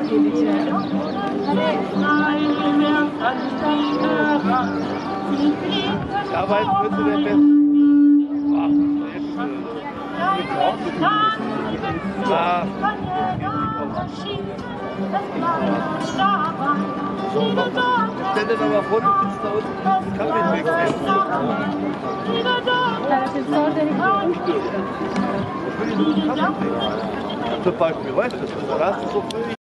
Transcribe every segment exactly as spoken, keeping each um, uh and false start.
Ja, weil es wird der Beste. Ah, stell dir doch mal vor, du findest da unten diesen Kaffee. Ja, das ist so, der nicht umspielt. Zum Beispiel, weißt du, da hast du so viel.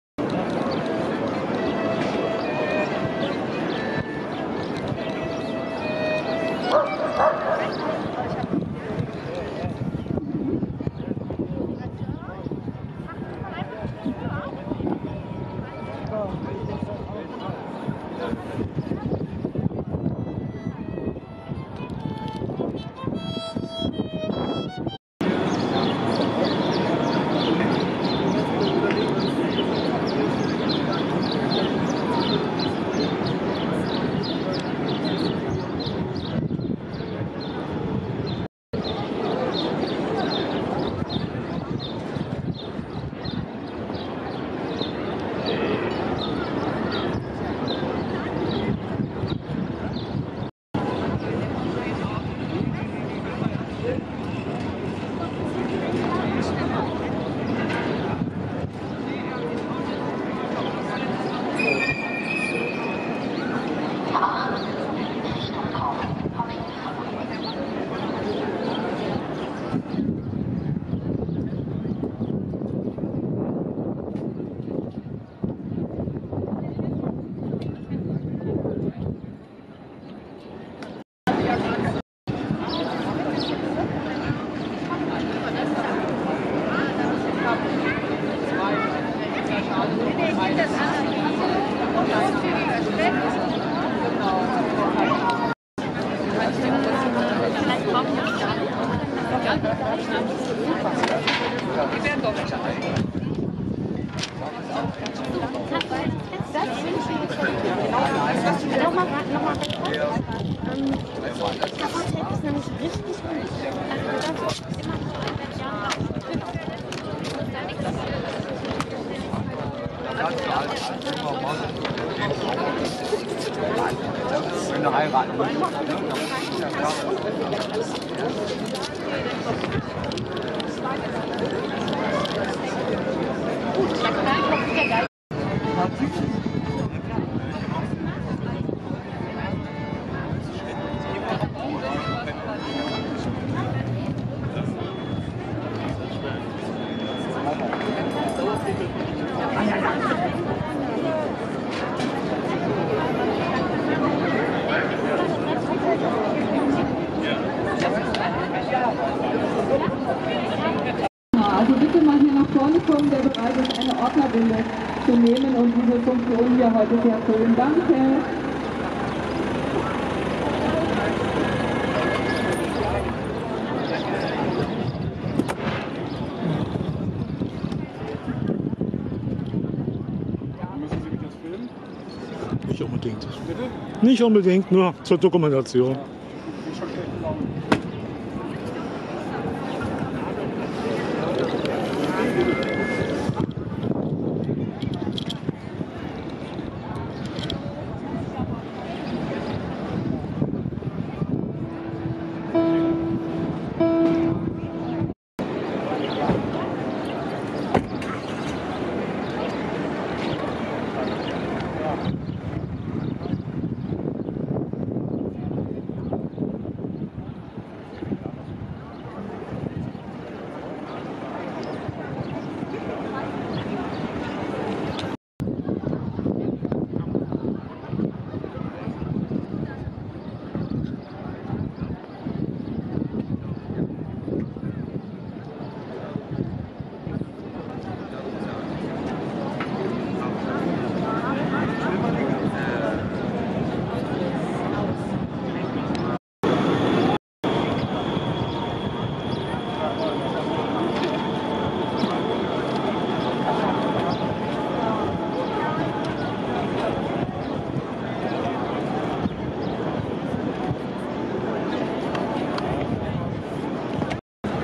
Wenn du heiraten willst. Also bitte mal hier nach vorne kommen, der bereit ist, eine Ordnerbinde zu nehmen und diese Funktion hier heute zu erfüllen. Danke. Müssen Sie mich das filmen? Nicht unbedingt. Bitte? Nicht unbedingt, nur zur Dokumentation.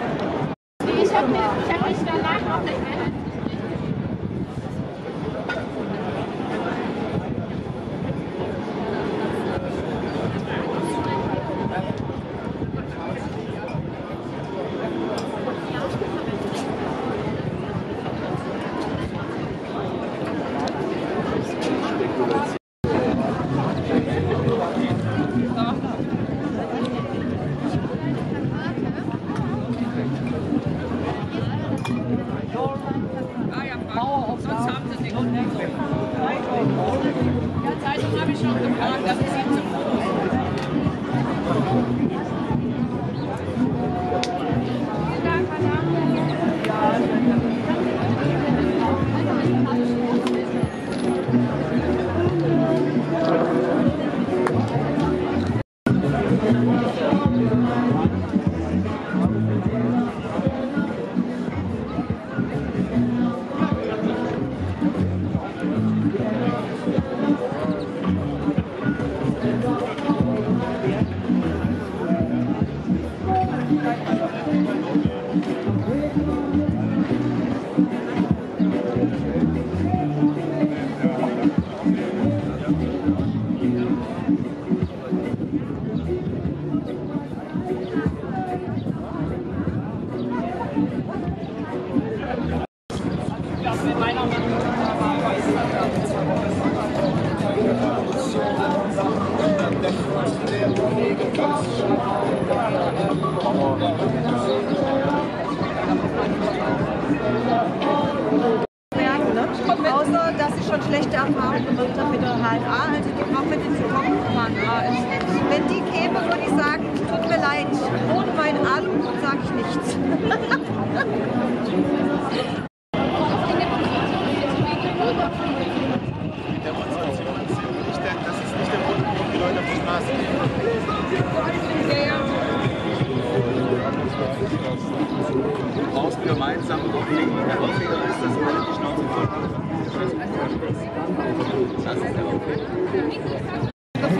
Ich habe mich danach auf der mich schon gefragt, dass ich sie zum Außer, dass ich schon schlechte Erfahrungen gemacht habe mit der H L A, also die auch mit den Zukunftsmann. Wenn die käme, würde ich sagen, tut mir leid, ohne mein Alu sage ich nichts. Das ist nicht der Grund, warum die Leute auf die Straße gehen. Du brauchst gemeinsam Aufregung. Der Aufreger ist, dass alle die Schnauze voll haben. Das ist der Aufreger.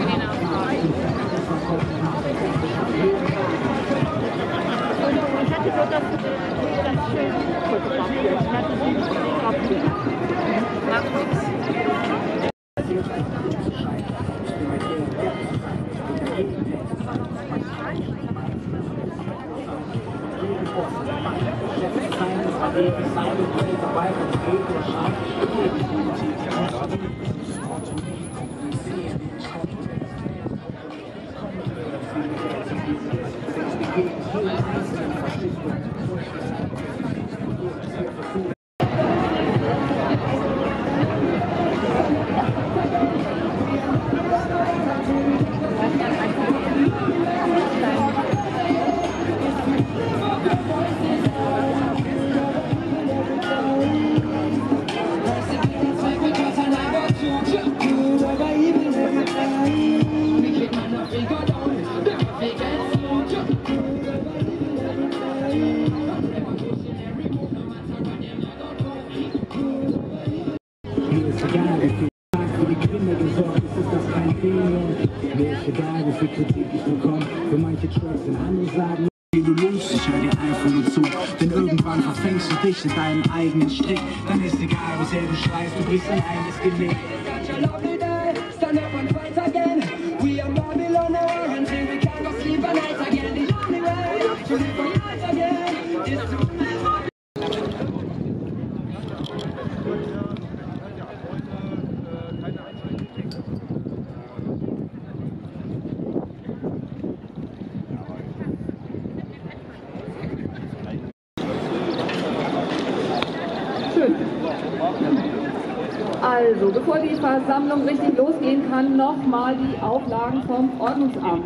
Egal, wie viel Kritik ich bekomme, für manche Tracks sind andere sagen, du lust, ich hör dir einfach nur zu, denn irgendwann verfängst du dich in deinem eigenen Strick, dann ist egal, wie sehr du schreist, du brichst dein eigenes Genick. Also, bevor die Versammlung richtig losgehen kann, nochmal die Auflagen vom Ordnungsamt.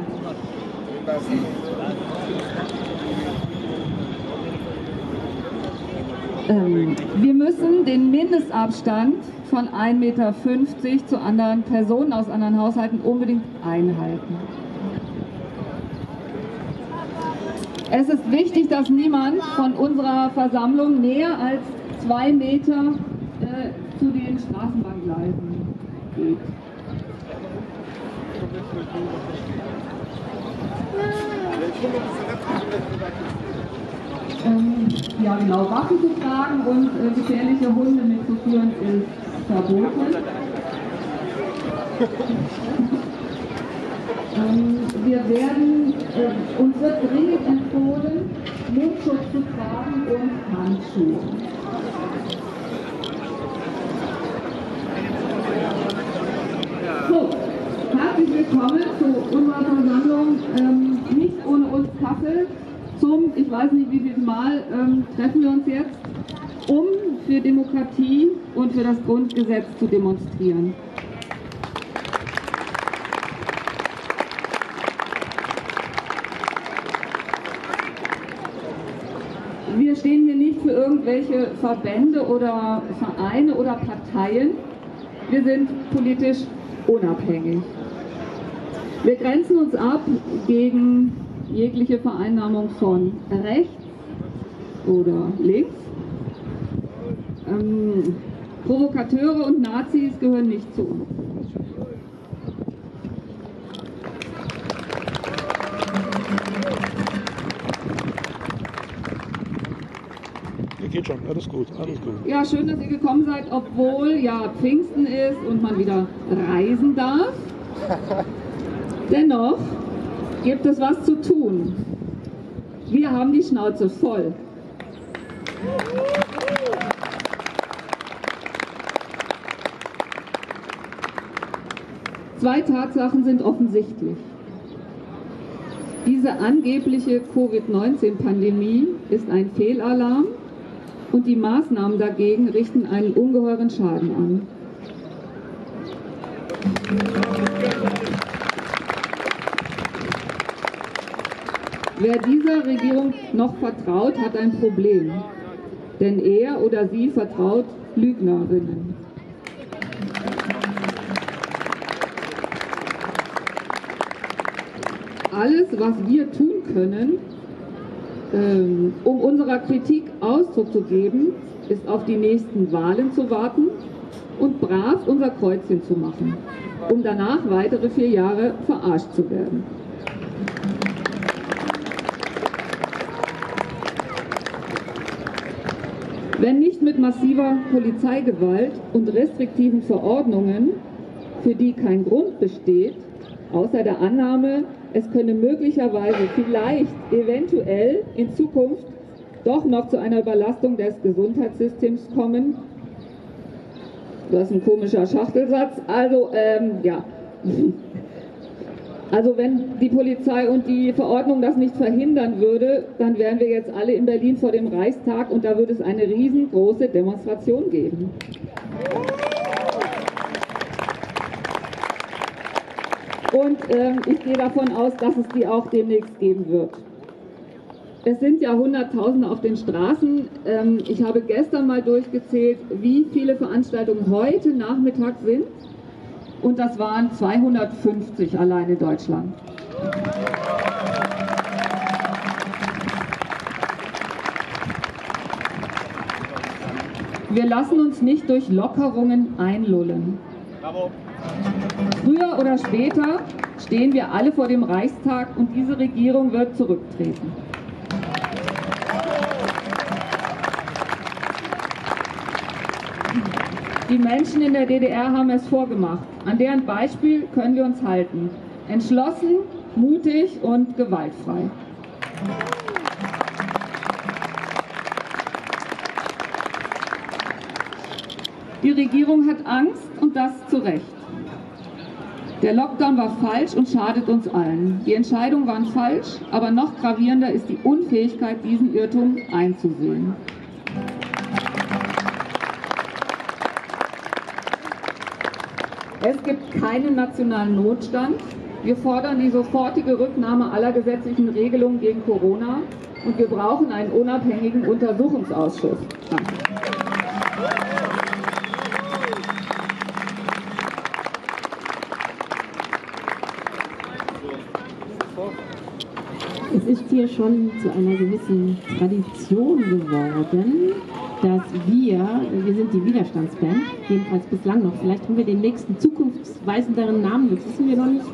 Ähm, wir müssen den Mindestabstand von ein Meter fünfzig zu anderen Personen aus anderen Haushalten unbedingt einhalten. Es ist wichtig, dass niemand von unserer Versammlung näher als zwei Meter äh, zu den Straßenbahngleisen geht. Ähm, ja genau, Waffen zu tragen und äh, gefährliche Hunde mitzuführen ist verboten. ähm, wir werden, äh, uns wird dringend empfohlen, Mundschutz zu tragen und Handschuhe. So, herzlich willkommen zu unserer Versammlung, ähm, nicht ohne uns Kassel. Zum, ich weiß nicht wie viel Mal, ähm, treffen wir uns jetzt, um für Demokratie und für das Grundgesetz zu demonstrieren. irgendwelche Verbände oder Vereine oder Parteien. Wir sind politisch unabhängig. Wir grenzen uns ab gegen jegliche Vereinnahmung von rechts oder links. Ähm, Provokateure und Nazis gehören nicht zu uns. Geht schon, alles gut, alles gut. Ja, schön, dass ihr gekommen seid, obwohl ja Pfingsten ist und man wieder reisen darf. Dennoch gibt es was zu tun. Wir haben die Schnauze voll. Zwei Tatsachen sind offensichtlich. Diese angebliche Covid neunzehn Pandemie ist ein Fehlalarm und die Maßnahmen dagegen richten einen ungeheuren Schaden an. Wer dieser Regierung noch vertraut, hat ein Problem, denn er oder sie vertraut Lügnerinnen. Alles, was wir tun können, ähm, um unserer Kritik Ausdruck zu geben, ist auf die nächsten Wahlen zu warten und brav unser Kreuzchen zu machen, um danach weitere vier Jahre verarscht zu werden. Wenn nicht mit massiver Polizeigewalt und restriktiven Verordnungen, für die kein Grund besteht, außer der Annahme, es könne möglicherweise, vielleicht, eventuell in Zukunft doch noch zu einer Überlastung des Gesundheitssystems kommen. Das ist ein komischer Schachtelsatz. Also, ähm, ja. Also wenn die Polizei und die Verordnung das nicht verhindern würde, dann wären wir jetzt alle in Berlin vor dem Reichstag und da würde es eine riesengroße Demonstration geben. Und ähm, ich gehe davon aus, dass es die auch demnächst geben wird. Es sind ja Hunderttausende auf den Straßen. Ähm, ich habe gestern mal durchgezählt, wie viele Veranstaltungen heute Nachmittag sind. Und das waren zweihundertfünfzig allein in Deutschland. Wir lassen uns nicht durch Lockerungen einlullen. Früher oder später stehen wir alle vor dem Reichstag und diese Regierung wird zurücktreten. Die Menschen in der D D R haben es vorgemacht. An deren Beispiel können wir uns halten. Entschlossen, mutig und gewaltfrei. Die Regierung hat Angst und das zu Recht. Der Lockdown war falsch und schadet uns allen. Die Entscheidungen waren falsch, aber noch gravierender ist die Unfähigkeit, diesen Irrtum einzusehen. Es gibt keinen nationalen Notstand. Wir fordern die sofortige Rücknahme aller gesetzlichen Regelungen gegen Corona und wir brauchen einen unabhängigen Untersuchungsausschuss. Danke. Es ist hier schon zu einer gewissen Tradition geworden, dass wir, wir sind die Widerstandsband, jedenfalls bislang noch, vielleicht haben wir den nächsten zukunftsweisenderen Namen, das wissen wir noch nicht.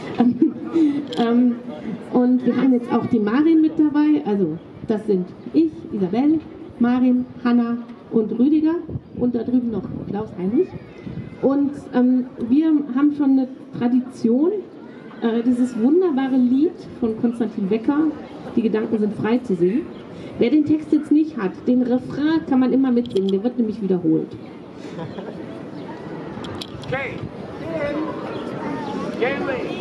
Und wir haben jetzt auch die Marin mit dabei, also das sind ich, Isabel, Marin, Hanna und Rüdiger und da drüben noch Klaus Heinrich. Und ähm, wir haben schon eine Tradition, äh, dieses wunderbare Lied von Konstantin Wecker, Die Gedanken sind frei, zu singen. Wer den Text jetzt nicht hat, den Refrain kann man immer mitsingen, der wird nämlich wiederholt. Okay. Gary.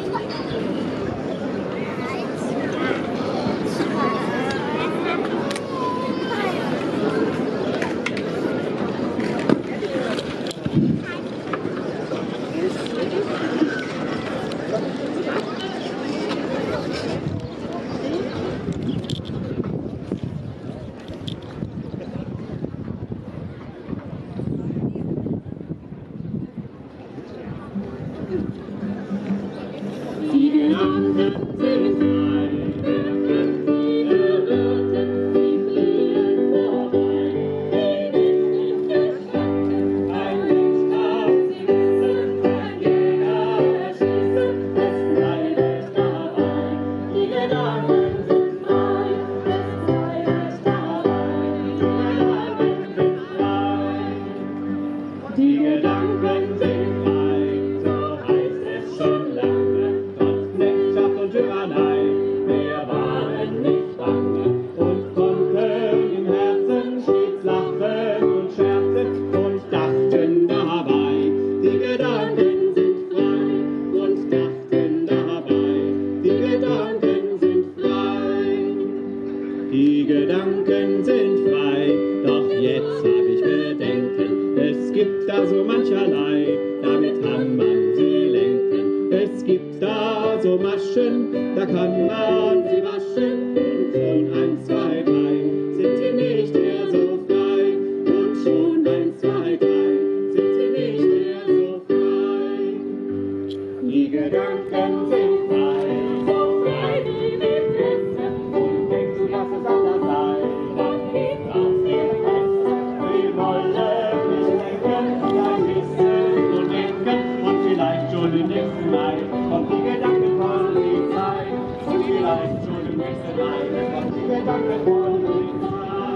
gibt's da so Maschen, da kann man sie waschen. Schon eins, zwei, drei, sind sie nicht mehr so frei. Und schon eins, zwei, drei, sind sie nicht mehr so frei. Die Gedanken sind frei, so frei wie die Füße. Und denkst du, dass es anders sei, dann geht auf ihr Fest. Wir wollen nicht denken, dann wissen und denken. Und vielleicht schon im nächsten Mai kommt die Gedankenpolizei. Und vielleicht schon im nächsten Mai kommt die Gedankenpolizei.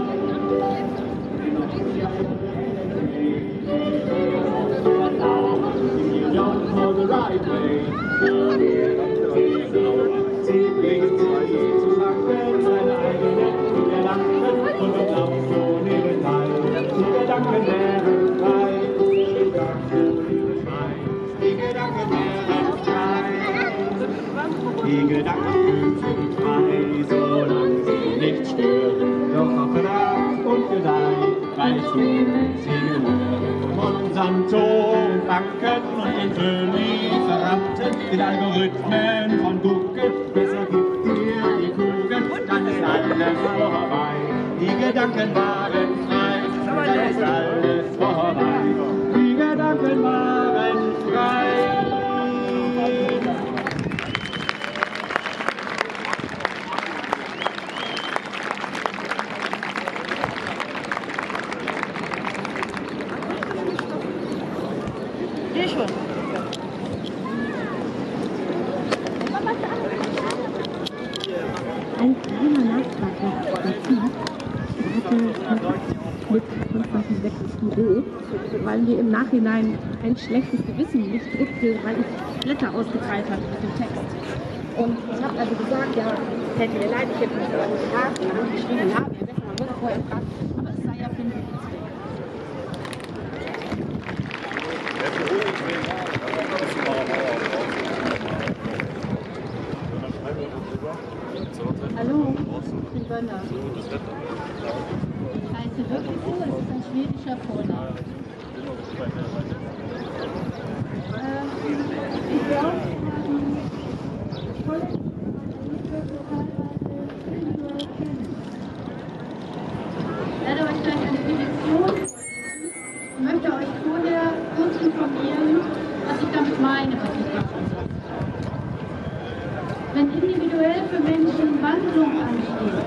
Don't go the right way. Sie bringt sie zu machen, seine eigenen Gedanken und du glaubst so nebenbei. Die Gedanken wären frei, die Gedanken frei, die Gedanken wären frei. Die Gedanken sind frei, solange sie nicht stören. Doch auch Tag und Gedeih, weißt du, sie gehören. Monsanto, Banken und Insulieferanten, den Algorithmen von Google, besser gibt dir die Kugel, dann ist alles vorbei. Die Gedanken waren frei, dann ist alles vorbei. Die Gedanken waren frei. Ein kleiner Nachtrag noch dazu. Ich hatte mit Konstantin wirklich Büro, weil mir im Nachhinein ein schlechtes Gewissen nicht drückte, weil ich Blätter ausgeteilt habe mit dem Text. Und ich habe also gesagt, ja, hätte mir leid, ich hätte mich aber gefragt, und haben geschrieben, ja, wir wissen, man würde vorher fragen, aber es sei ja für mich Hallo, ich bin Bönner. Ich heiße wirklich so, es ist ein schwedischer Vorname. Äh, ich glaube, ich werde euch gleich eine Petition. Ich möchte euch vorher kurz informieren, was ich damit meine, was ich machen soll. Wenn individuell für Menschen Wandlung ansteht,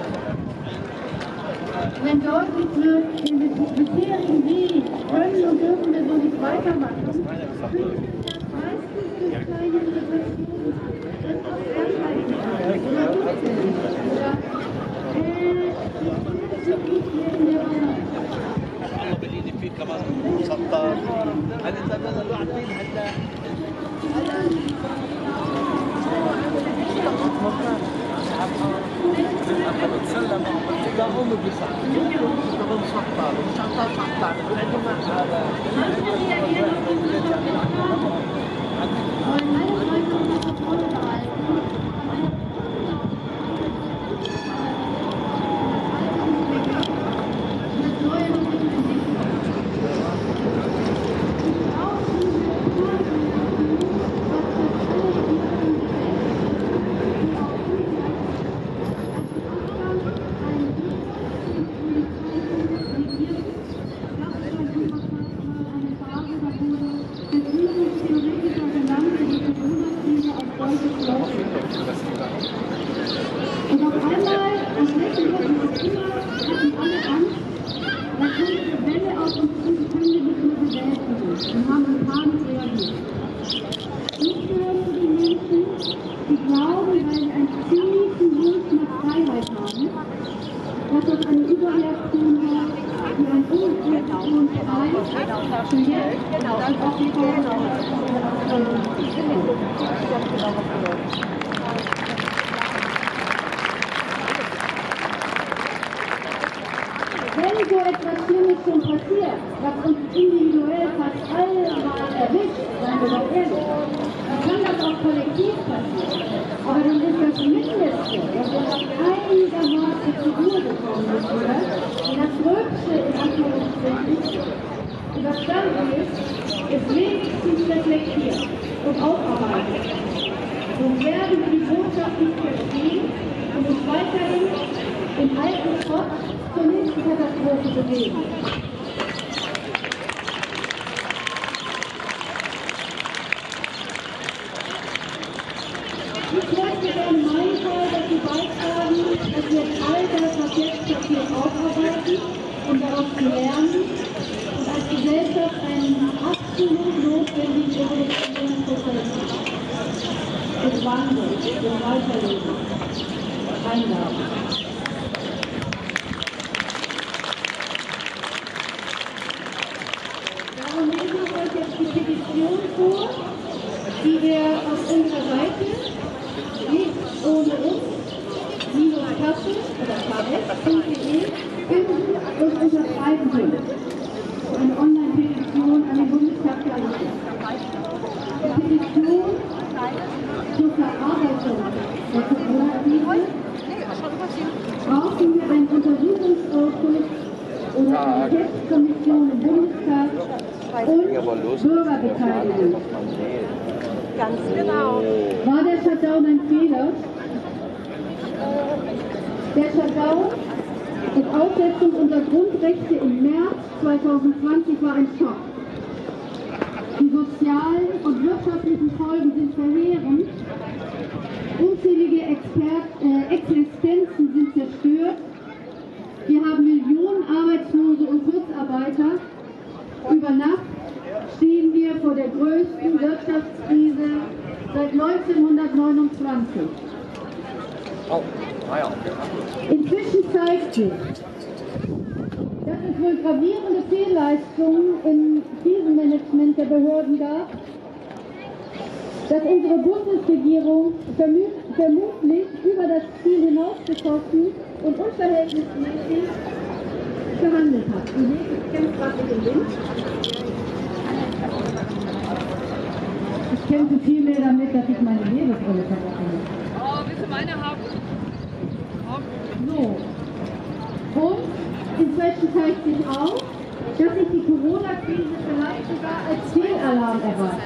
wenn deutlich wird, in den bisherigen Weg können und dürfen wir so nicht weitermachen, meistens durch kleine Situationen, wenn auch Krankheiten oder Umstände oder Und auf einmal, das nächste Woche ist immer, hatten alle Angst, da kommt eine Welle auf uns zu, die können wir nicht mehr bewältigen. Wir haben in Panik reagiert. Ich gehöre zu den Menschen, die glauben, weil sie einen tiefen Wunsch nach Freiheit haben, dass das eine Überreaktion war, die ein Umkehrton frei für jetzt und auch die Wenn so etwas Schlimmes schon passiert, was uns individuell fast alle mal erwischt, seien wir doch ehrlich, dann kann das auch kollektiv passieren. Aber dann ist das Mindeste, dass wir noch einigermaßen zur Ruhe gekommen sind, oder? Und das Gröbste in Anführungsstrichen überstanden ist, ist wenigstens reflektiert und aufarbeitet. So werden wir die Botschaft nicht verstehen und uns weiterhin im alten Schrott zur nächsten Katastrophe bewegen. Ich möchte gerne meinen Teil dazu beitragen, dass wir all das, was jetzt passiert, aufarbeiten und daraus zu lernen und als Gesellschaft einen absolut notwendigen Evolutionsprozess des Wandels, des Weiterlebens einleiten. Darum lesen wir euch jetzt die Petition vor, die wir auf unserer Seite nicht ohne uns, minus Kassel oder k s punkt de finden und unterschreiben können. Eine Online-Petition an den Bundestag gerichtet. Die Petition zur Verarbeitung der Corona-Krise brauchen wir einen Untersuchungsausschuss oder eine Testkommission im Bundestag und Bürgerbeteiligung. Ganz genau. War der Shutdown ein Fehler? Der Shutdown und Aussetzung unserer Grundrechte im März zweitausendzwanzig war ein Schock. Die sozialen und wirtschaftlichen Folgen sind verheerend. Unzählige Expert, äh, Existenzen sind zerstört. Wir haben Millionen Arbeitslose und Kurzarbeiter. Über Nacht stehen wir vor der größten Wirtschaftskrise seit neunzehnhundertneunundzwanzig. Inzwischen zeigt sich, dass es wohl gravierende Fehlleistungen im Krisenmanagement der Behörden gab, dass unsere Bundesregierung vermutlich über das Ziel hinausgeschossen und unverhältnismäßig gehandelt hat. Ich kämpfe gerade mit dem Wind. Ich kämpfe viel mehr damit, dass ich meine Lesebrille verbessern muss. Oh, willst du meine haben? So. Und inzwischen zeigt sich auch, dass sich die Corona-Krise vielleicht sogar als Fehlalarm erweist.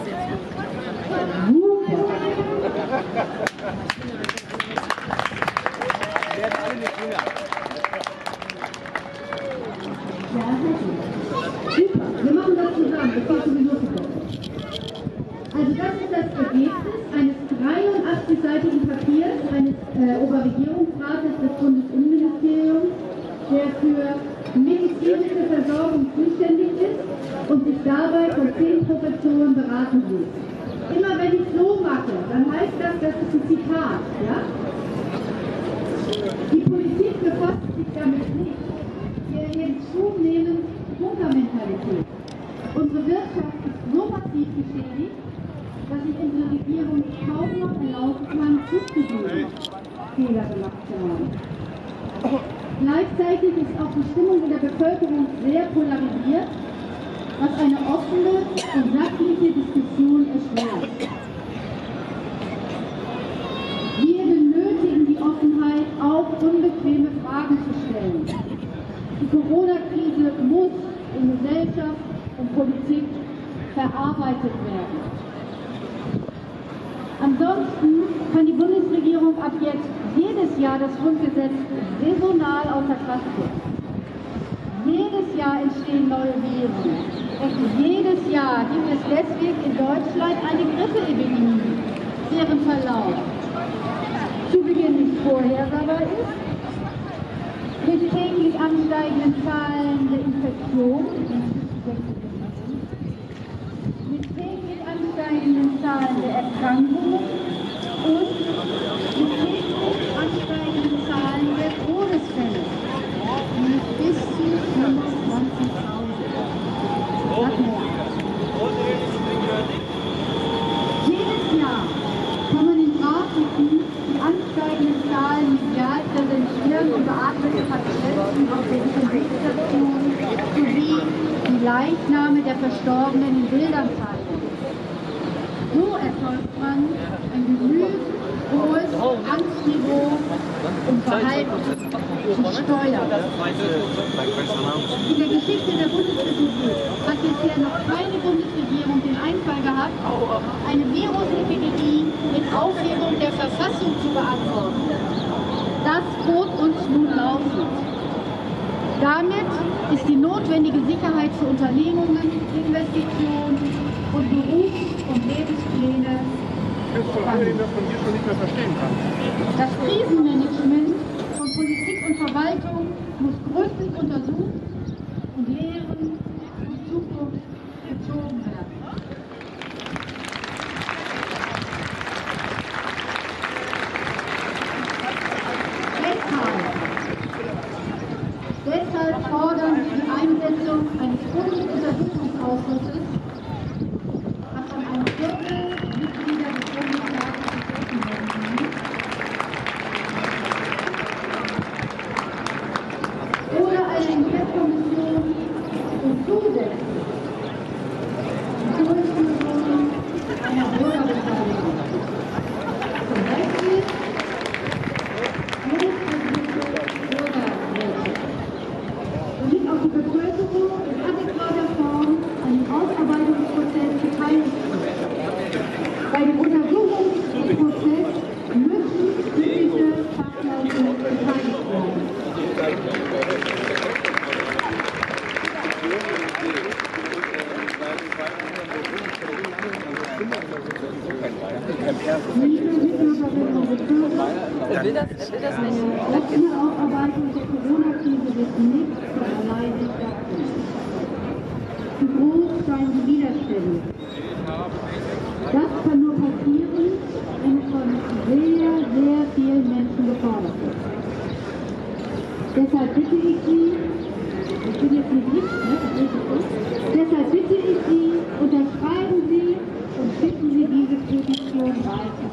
Ja, super. Wir machen das zusammen. Das geht sowieso super. Also das ist das Ergebnis eines dreiundachtzig-seitigen Papiers eines äh, Oberregierungsrates des Bundesinnenministeriums, der für medizinische Versorgung zuständig ist und sich dabei von zehn Professoren beraten lässt. Immer wenn ich so mache, dann heißt das, das ist ein Zitat. Ja? Die Politik befasst sich damit nicht. Wir erleben zunehmend Hungermentalität. Unsere Wirtschaft ist so massiv geschädigt, dass sich unsere Regierung kaum noch erlauben kann, zuzugeben, Fehler gemacht zu haben. Gleichzeitig ist auch die Stimmung in der Bevölkerung sehr polarisiert, was eine offene und sachliche Diskussion erschwert. Wir benötigen die Offenheit, auch unbequeme Fragen zu stellen. Die Corona-Krise muss in Gesellschaft und Politik verarbeitet werden. Ansonsten kann die Bundesregierung ab jetzt jedes Jahr das Grundgesetz saisonal außer Kraft setzen. Jedes Jahr entstehen neue Viren. Und jedes Jahr gibt es deswegen in Deutschland eine Grippeepidemie, deren Verlauf zu Beginn nicht vorhersehbar ist, mit täglich ansteigenden Zahlen der Infektionen, mit täglich ansteigenden Zahlen der Erkrankungen und mit täglich ansteigenden Zahlen der Todesfälle, mit bis zu fünfundzwanzigtausend. Jedes Jahr kann man in Grafiken die ansteigenden Zahlen medial präsentieren und beatmete Patienten auf der Intensivstation sowie die Leichname der Verstorbenen in Bildern zeigen. So erzeugt man ein genügend hohes Angstniveau und Verhalten und Steuern. In der Geschichte der Bundesrepublik hat bisher noch keine Bundesregierung den Einfall gehabt, eine Virusepidemie mit Aufhebung der Verfassung zu beantworten. Das droht uns nun laufend. Damit ist die notwendige Sicherheit für Unternehmungen, Investitionen und Berufs- und Lebenspläne. Das ist vor allem, dass man hier schon nicht mehr verstehen kann. Das Krisenmanagement von Politik und Verwaltung muss gründlich untersucht und Lehren und Zukunft gezogen werden. Deshalb, deshalb fordern wir die Einsetzung eines Bundesuntersuchungsausschusses, was von einem Viertel Mitglieder des Bundestages beschlossen werden kann. Oder eine Enquete-Kommission und zusätzlich die Durchführung einer Bürgerbeteiligung. Zum Beispiel damit auch die Bevölkerung in adäquater Form an dem Ausarbeitungsprozess beteiligt wird. Bei dem Untersuchungsprozess müssen kritische Fachleute beteiligt werden. Liebe Mitbürgerinnen und Mitbürger, Er will das, er will das nicht. die Aufarbeitung der Corona-Krise wird nicht von alleine stattfinden. Zu groß seien die Widerstände. Das kann nur passieren, wenn es von sehr, sehr vielen Menschen gefordert wird. Deshalb bitte ich Sie, ich bin jetzt nicht mit, ne? Das ist gut. Deshalb bitte ich Sie, unterschreiben Sie und schicken Sie diese Petition weiter.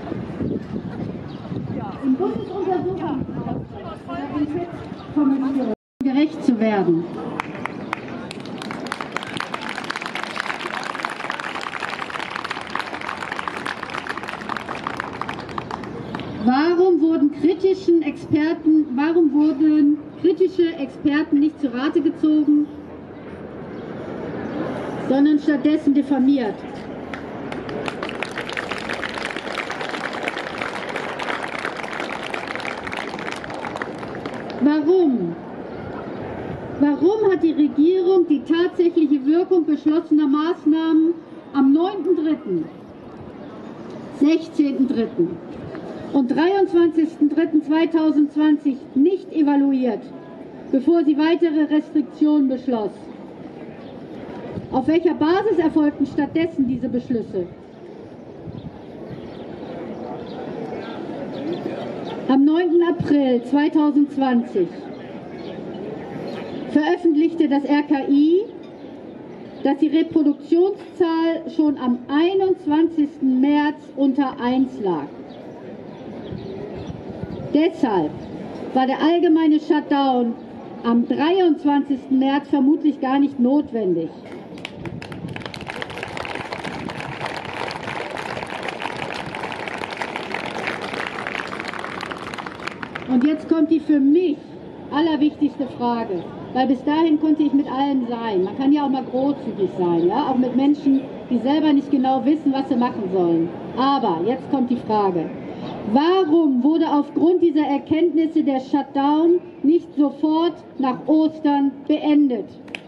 Im Bundesuntersuchungsausschuss der Enquete-Kommission gerecht zu werden. Warum wurden kritischen Experten, warum wurden kritische Experten nicht zu Rate gezogen, sondern stattdessen diffamiert? Warum? Warum hat die Regierung die tatsächliche Wirkung beschlossener Maßnahmen am neunten dritten, sechzehnten dritten und dreiundzwanzigsten dritten zweitausendzwanzig nicht evaluiert, bevor sie weitere Restriktionen beschloss? Auf welcher Basis erfolgten stattdessen diese Beschlüsse? Am neunten April zweitausendzwanzig veröffentlichte das R K I, dass die Reproduktionszahl schon am einundzwanzigsten März unter eins lag. Deshalb war der allgemeine Shutdown am dreiundzwanzigsten März vermutlich gar nicht notwendig. Und jetzt kommt die für mich allerwichtigste Frage, weil bis dahin konnte ich mit allen sein. Man kann ja auch mal großzügig sein, ja, auch mit Menschen, die selber nicht genau wissen, was sie machen sollen. Aber jetzt kommt die Frage: Warum wurde aufgrund dieser Erkenntnisse der Shutdown nicht sofort nach Ostern beendet?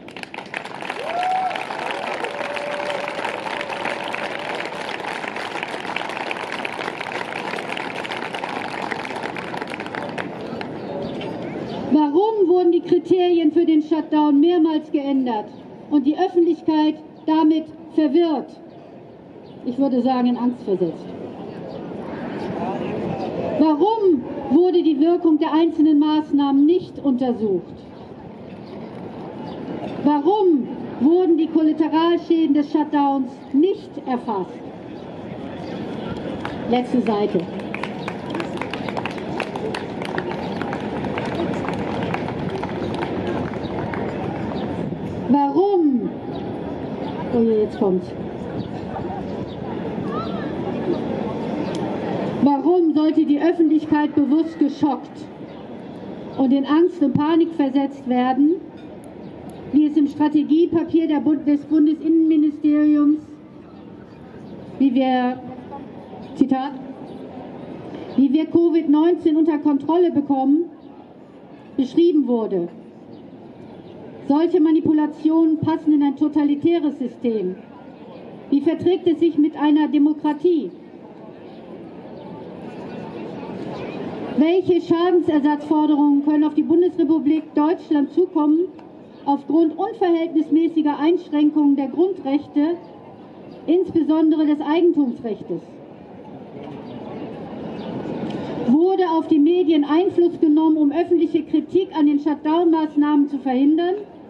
Warum wurden die Kriterien für den Shutdown mehrmals geändert und die Öffentlichkeit damit verwirrt? Ich würde sagen, in Angst versetzt. Warum wurde die Wirkung der einzelnen Maßnahmen nicht untersucht? Warum wurden die Kollateralschäden des Shutdowns nicht erfasst? Letzte Seite. Warum? Oh je, jetzt kommt's. Warum sollte sollte die Öffentlichkeit bewusst geschockt und in Angst und Panik versetzt werden, wie es im Strategiepapier der Bund des Bundesinnenministeriums, wie wir, Zitat, wie wir Covid neunzehn unter Kontrolle bekommen, beschrieben wurde. Solche Manipulationen passen in ein totalitäres System. Wie verträgt es sich mit einer Demokratie? Welche Schadensersatzforderungen können auf die Bundesrepublik Deutschland zukommen, aufgrund unverhältnismäßiger Einschränkungen der Grundrechte, insbesondere des Eigentumsrechts? Wurde auf die Medien Einfluss genommen, um öffentliche Kritik an den Shutdown-Maßnahmen zu verhindern?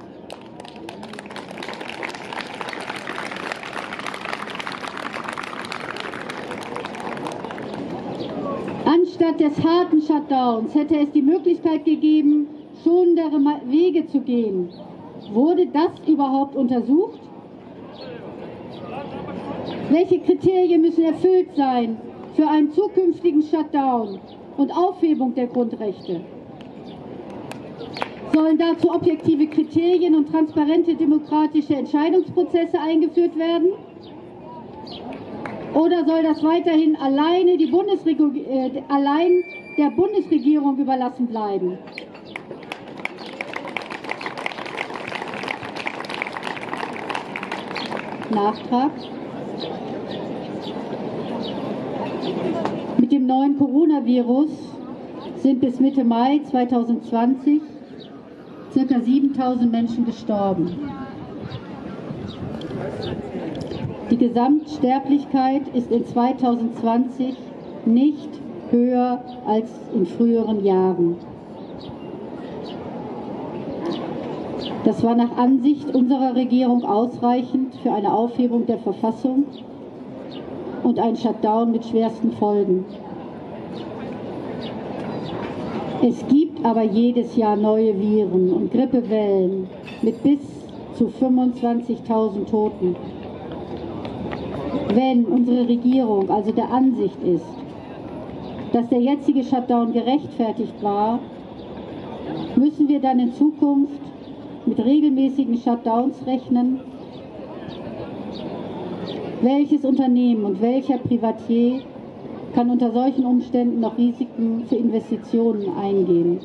Anstatt des harten Shutdowns hätte es die Möglichkeit gegeben, schonendere Wege zu gehen. Wurde das überhaupt untersucht? Welche Kriterien müssen erfüllt sein für einen zukünftigen Shutdown und Aufhebung der Grundrechte? Sollen dazu objektive Kriterien und transparente demokratische Entscheidungsprozesse eingeführt werden? Oder soll das weiterhin alleine, die Bundesregierung, äh, allein der Bundesregierung überlassen bleiben? Nachtrag. Mit dem neuen Coronavirus sind bis Mitte Mai zweitausendzwanzig ca. siebentausend Menschen gestorben. Die Gesamtsterblichkeit ist in zweitausendzwanzig nicht höher als in früheren Jahren. Das war nach Ansicht unserer Regierung ausreichend für eine Aufhebung der Verfassung und ein Shutdown mit schwersten Folgen. Es gibt aber jedes Jahr neue Viren und Grippewellen mit bis zu fünfundzwanzigtausend Toten. Wenn unsere Regierung also der Ansicht ist, dass der jetzige Shutdown gerechtfertigt war, müssen wir dann in Zukunft mit regelmäßigen Shutdowns rechnen? Welches Unternehmen und welcher Privatier kann unter solchen Umständen noch Risiken für Investitionen eingehen?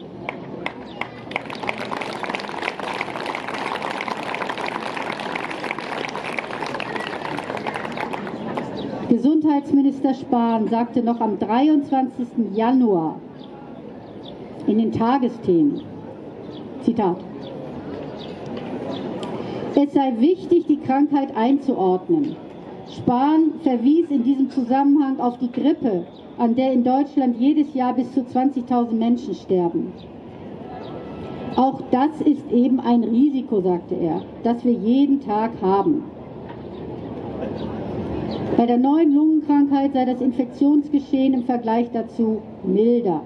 Gesundheitsminister Spahn sagte noch am dreiundzwanzigsten Januar in den Tagesthemen, Zitat, es sei wichtig, die Krankheit einzuordnen. Spahn verwies in diesem Zusammenhang auf die Grippe, an der in Deutschland jedes Jahr bis zu zwanzigtausend Menschen sterben. Auch das ist eben ein Risiko, sagte er, das wir jeden Tag haben. Bei der neuen Lungenkrankheit sei das Infektionsgeschehen im Vergleich dazu milder.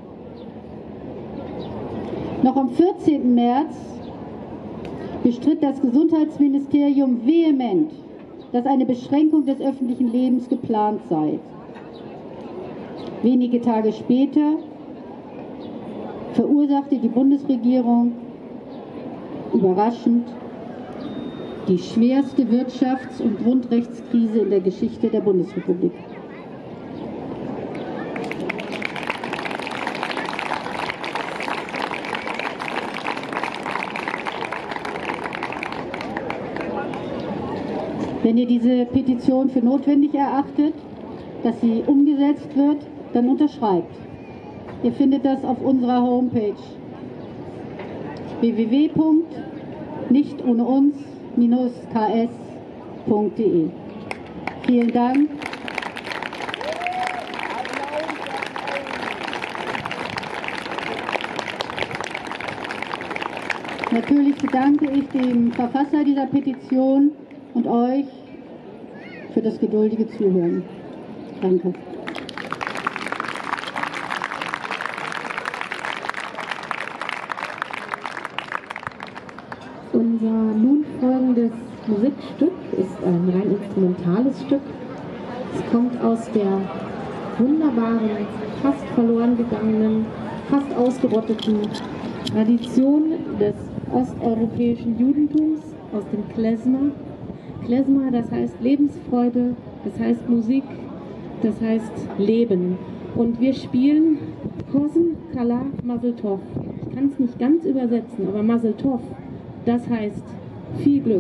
Noch am vierzehnten März bestritt das Gesundheitsministerium vehement, dass eine Beschränkung des öffentlichen Lebens geplant sei. Wenige Tage später verursachte die Bundesregierung überraschend die schwerste Wirtschafts- und Grundrechtskrise in der Geschichte der Bundesrepublik. Wenn ihr diese Petition für notwendig erachtet, dass sie umgesetzt wird, dann unterschreibt. Ihr findet das auf unserer Homepage w w w punkt nicht ohne uns k s punkt d e. Vielen Dank. Natürlich bedanke ich dem Verfasser dieser Petition und euch für das geduldige Zuhören. Danke. Unser nun folgendes Musikstück ist ein rein instrumentales Stück. Es kommt aus der wunderbaren, fast verloren gegangenen, fast ausgerotteten Tradition des osteuropäischen Judentums aus dem Klezmer. Klezmer, das heißt Lebensfreude, das heißt Musik, das heißt Leben. Und wir spielen Kosen Kala Mazel Tov. Ich kann es nicht ganz übersetzen, aber Mazel Tov, das heißt viel Glück.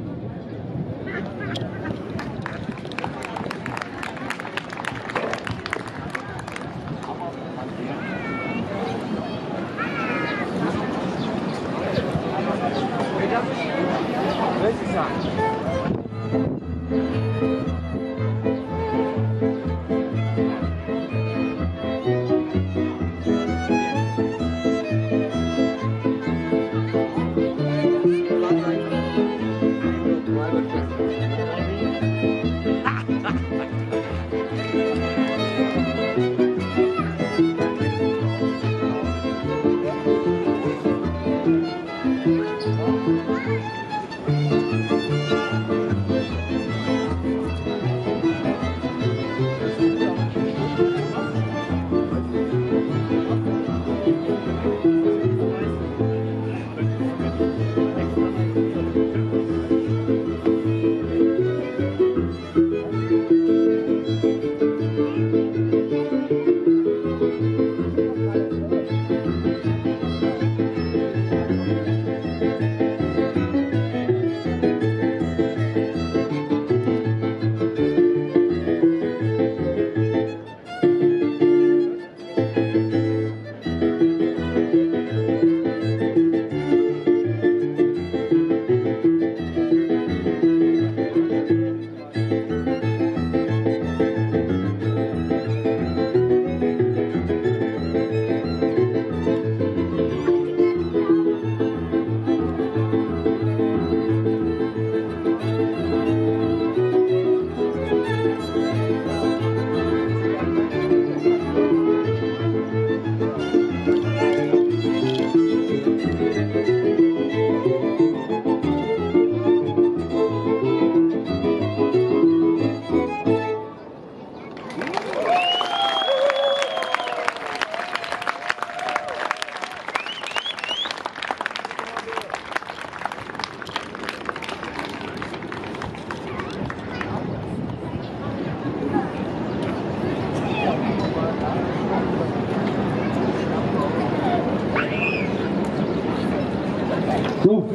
So,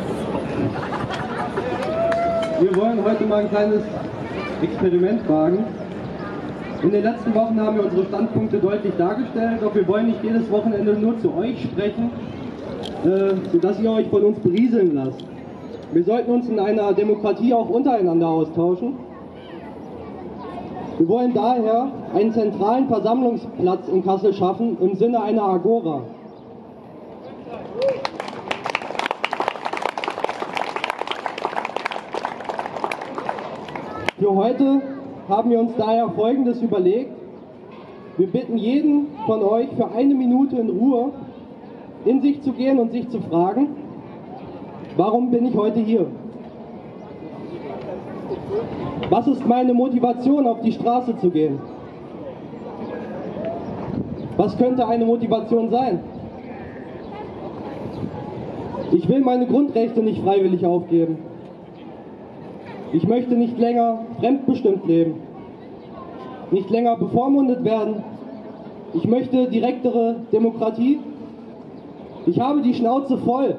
wir wollen heute mal ein kleines Experiment wagen. In den letzten Wochen haben wir unsere Standpunkte deutlich dargestellt, doch wir wollen nicht jedes Wochenende nur zu euch sprechen, äh, sodass ihr euch von uns berieseln lasst. Wir sollten uns in einer Demokratie auch untereinander austauschen. Wir wollen daher einen zentralen Versammlungsplatz in Kassel schaffen im Sinne einer Agora. Für heute haben wir uns daher Folgendes überlegt. Wir bitten jeden von euch für eine Minute in Ruhe in sich zu gehen und sich zu fragen, warum bin ich heute hier? Was ist meine Motivation, auf die Straße zu gehen? Was könnte eine Motivation sein? Ich will meine Grundrechte nicht freiwillig aufgeben. Ich möchte nicht länger fremdbestimmt leben, nicht länger bevormundet werden. Ich möchte direktere Demokratie. Ich habe die Schnauze voll.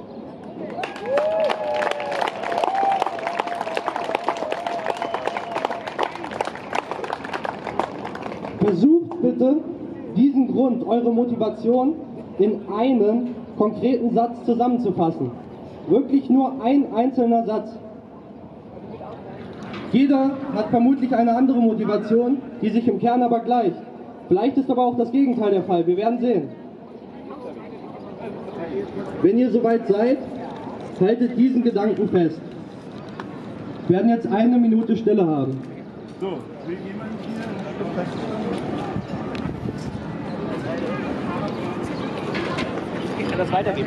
Versucht bitte, diesen Grund, eure Motivation, in einen konkreten Satz zusammenzufassen. Wirklich nur ein einzelner Satz. Jeder hat vermutlich eine andere Motivation, die sich im Kern aber gleicht. Vielleicht ist aber auch das Gegenteil der Fall. Wir werden sehen. Wenn ihr soweit seid, haltet diesen Gedanken fest. Wir werden jetzt eine Minute Stille haben. So, will jemand hier Ich kann das weitergeben.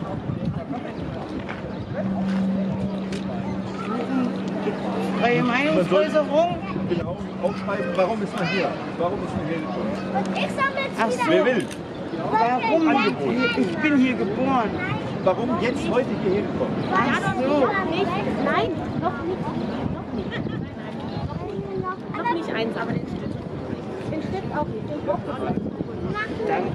Freie Meinung Meinungsäußerung. Genau, aufschreiben, warum ist man hier? Warum ist man hier gekommen? Ach so. Wer will? Warum? Angebot. Ich bin hier geboren. Warum jetzt heute hierher gekommen? Ach so. Nein, noch nicht. Noch nicht. Noch nicht eins, aber den Stift. Den Stift auch nicht. Den Kopf. Danke.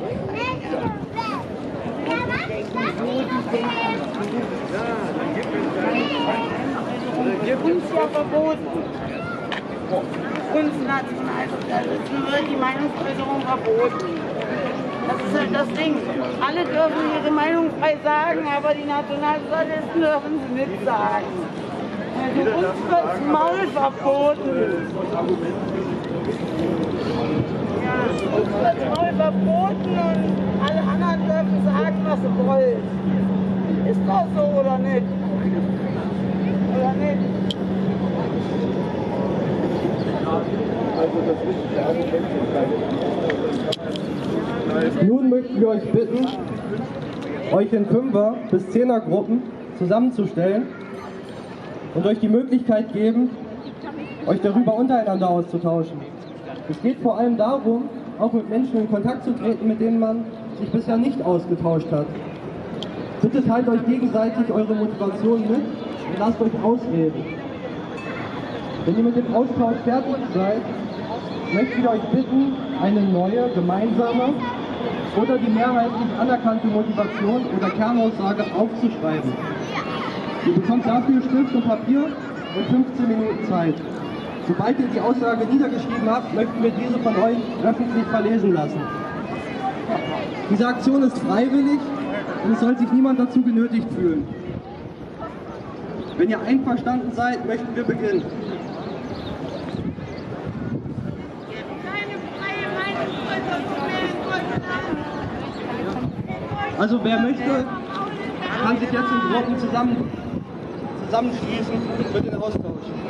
Uns ja verboten. Uns Nationalsozialisten wird die Meinungsäußerung verboten. Das ist halt das Ding. Alle dürfen ihre Meinung frei sagen, aber die Nationalsozialisten dürfen sie nicht sagen. Also uns wird das Maul verboten. Ja, uns wird das Maul verboten und alle anderen dürfen sagen, was sie wollen. Ist das so oder nicht? Oder nicht? Nun möchten wir euch bitten, euch in Fünfer- bis Zehnergruppen zusammenzustellen und euch die Möglichkeit geben, euch darüber untereinander auszutauschen. Es geht vor allem darum, auch mit Menschen in Kontakt zu treten, mit denen man sich bisher nicht ausgetauscht hat. Bitte teilt euch gegenseitig eure Motivation mit und lasst euch ausreden. Wenn ihr mit dem Austausch fertig seid, möchten wir euch bitten, eine neue, gemeinsame oder die mehrheitlich anerkannte Motivation oder Kernaussage aufzuschreiben. Ihr bekommt dafür Stift und Papier und fünfzehn Minuten Zeit. Sobald ihr die Aussage niedergeschrieben habt, möchten wir diese von euch öffentlich verlesen lassen. Diese Aktion ist freiwillig und es soll sich niemand dazu genötigt fühlen. Wenn ihr einverstanden seid, möchten wir beginnen. Also wer möchte, kann sich jetzt in Gruppen zusammen, zusammenschließen für den Austausch.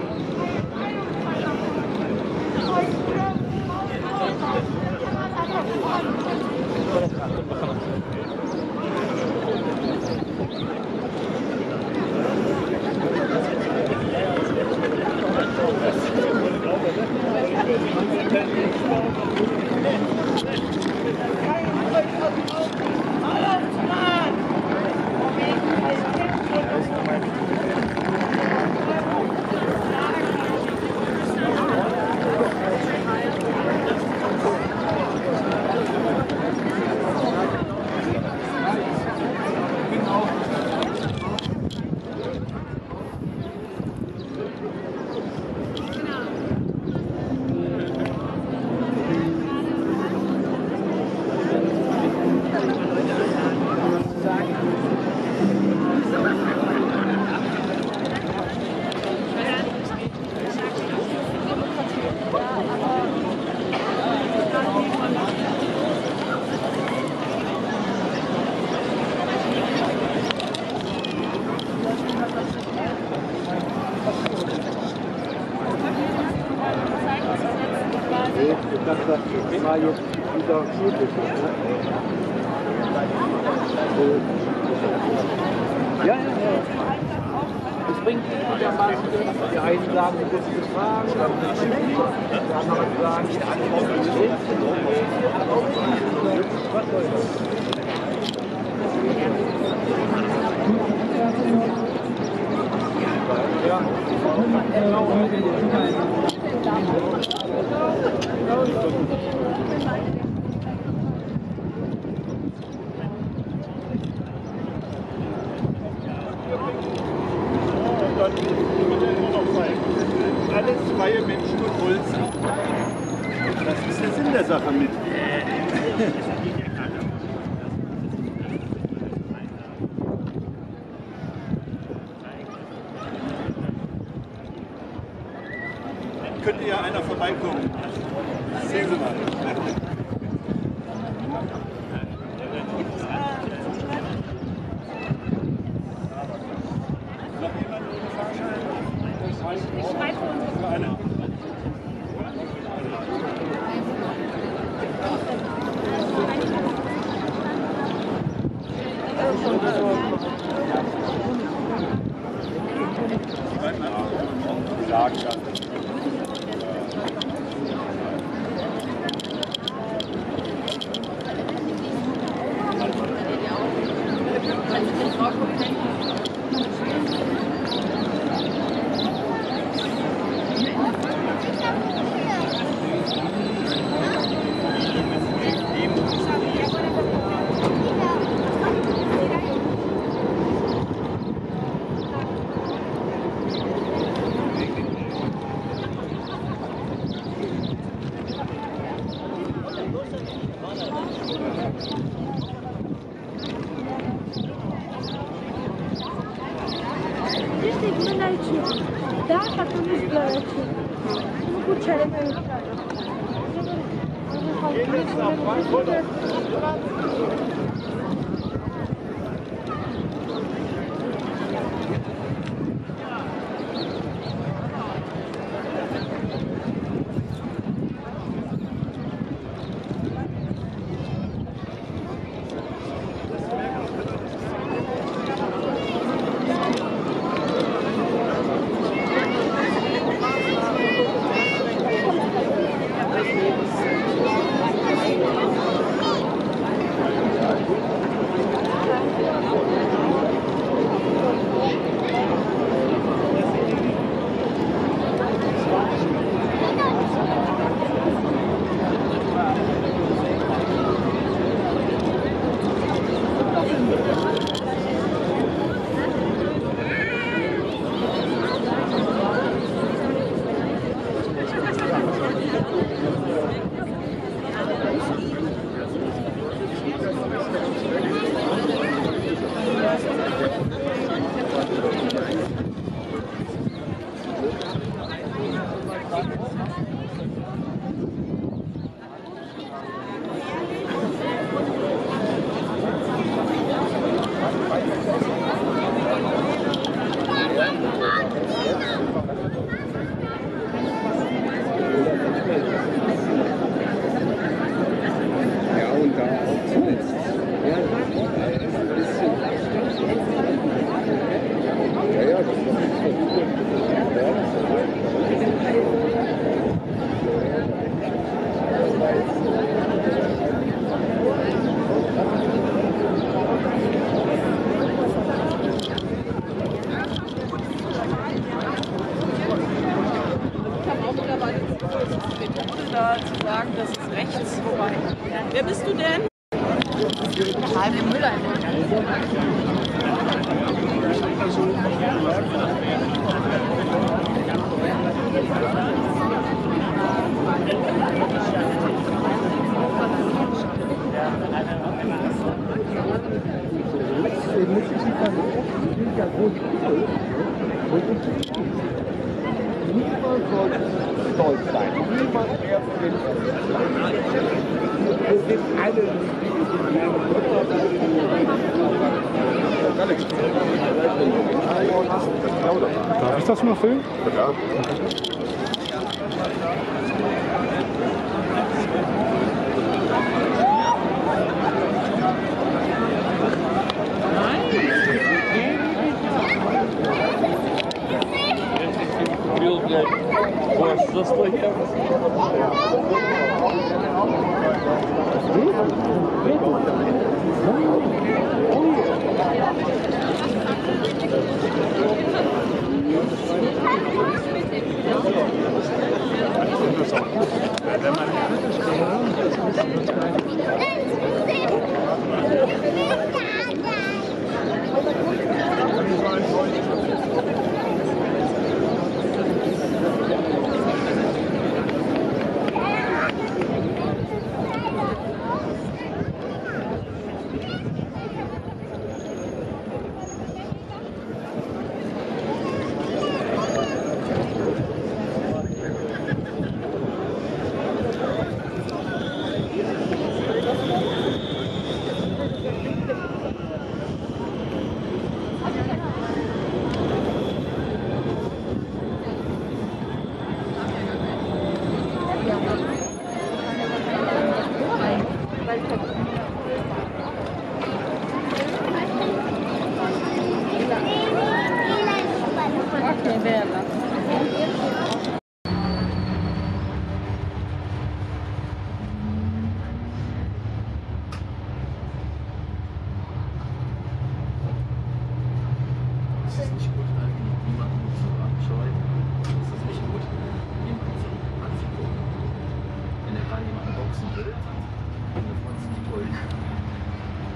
Das war jetzt wieder Schulbildung. Ja, ja, ja. Es bringt einigermaßen, die einen sagen, du musst es fragen, dann ist es nicht. Die anderen sagen, die Antwort ist nicht. Was soll das? Ja. Alles freie Menschen und Holz. Das ist der Sinn der Sache mit. Könnte ja einer vorbeikommen. Sehen Sie mal. Ich schreibe für eine. Sagen, Da zu sagen, das ist rechts vorbei. Wer bist du denn? Halbe Mülleimer. Niemand sollte stolz sein. Niemand mehr für den Wir sind alle Darf ich das mal filmen? Ja.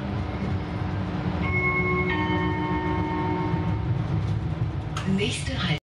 Nächste Halt.